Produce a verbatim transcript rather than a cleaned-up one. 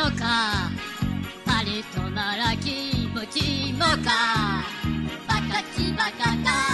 のか、パリとなら気持ちもか、バカちバカか